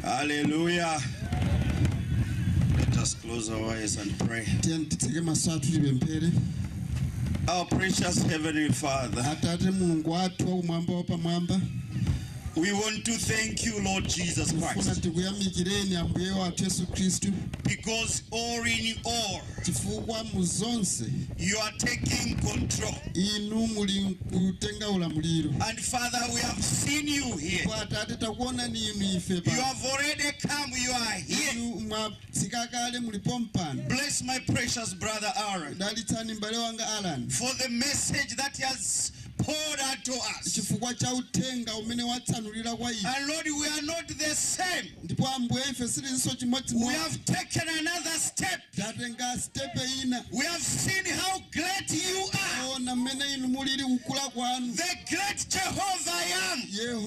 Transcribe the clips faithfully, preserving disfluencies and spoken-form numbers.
Hallelujah. Let us close our eyes and pray. Our precious Heavenly Father, we want to thank you, Lord Jesus Christ, because all in all, you are taking control. And Father, we have seen you here. You have already come, you are here. Bless my precious brother Aaron for the message that he has poured out to us. And Lord, we are not the same. We have taken another step. We have seen how great you are. The great Jehovah I am.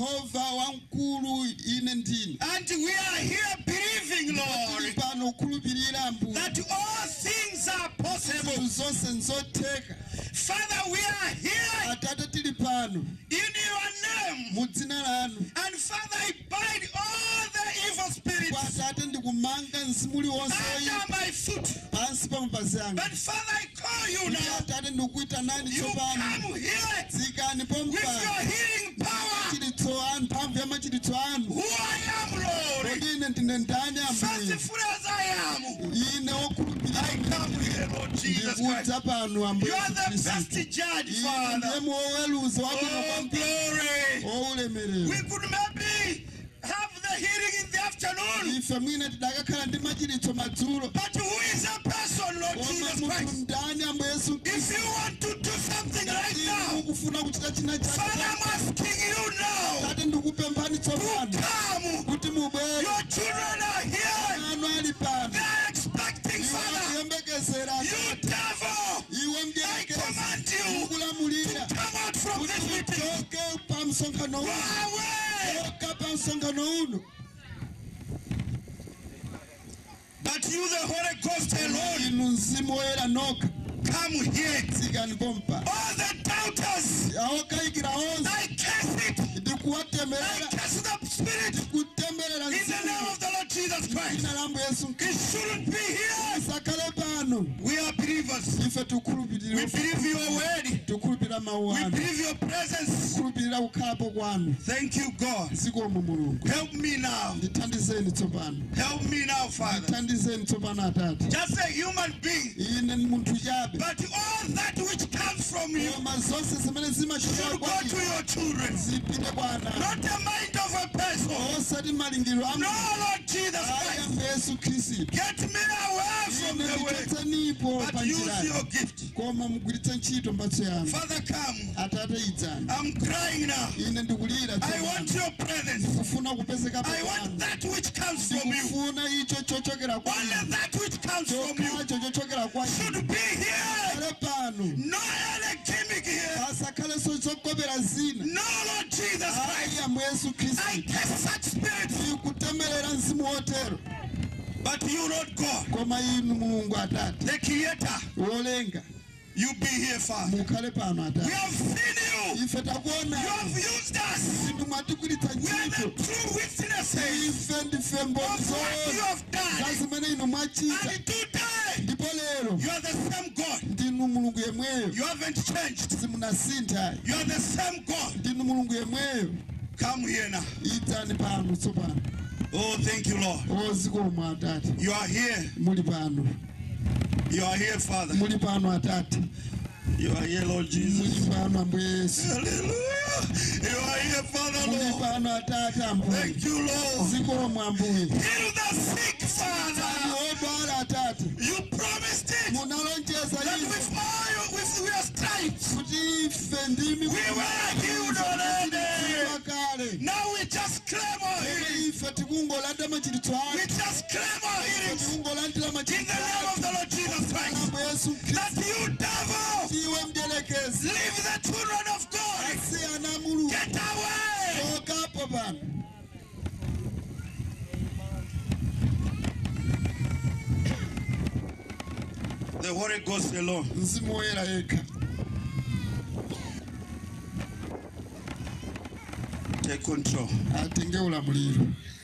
And we are here believing, Lord, that all things are possible. Father, we are here in your name. And Father, I bind all the evil spirits under my foot. But Father, I call you now. You come here with your healing power. Who I am, Lord. Faithful as I am, I come here, Lord Jesus Christ. You are the best judge, Father. Oh, glory. We could maybe have the healing in the afternoon. But who is a person, Lord Jesus Christ? If you want to do something right now, Father, I'm asking you now to come. Your children are here. They're expecting, Father. You devil, I command you to come out from this meeting. Go away. But you, the Holy Ghost alone, come here. All the doubters, I curse it. I curse the spirit in the name of the Lord Jesus Christ. It shouldn't be here. We are believers. We believe your word. We believe your presence. Thank you, God. Help me now. Help me now, Father. Just a human being. But all that which comes from you should go to your children. Not the mind of a person. No, Lord Jesus Christ. Get me away from the way. But use your gift. Father, come. I'm crying now. I want your presence. I want that which comes from you. Only that which comes from you should be here. No other gimmick here. No, Lord Jesus Christ. I test such spirits. But you, Lord God, the Creator, you be here, Father. We have seen you. You have used us. We are the true witnesses of what you have done. And today, you are the same God. You haven't changed. You are the same God. Come here now. Oh, thank you, Lord. You are here. You are here, Father. You are here, Lord Jesus. Hallelujah. You are here, Father, Lord. Thank you, Lord. Heal the sick, Father. You promised it. That with all with your stripes, we were healed already. Now we just claim our healing. We just claim our healing in the name of the Lord Jesus Christ. That you devil, leave the children of God. Get away. The Holy Ghost alone. Take control.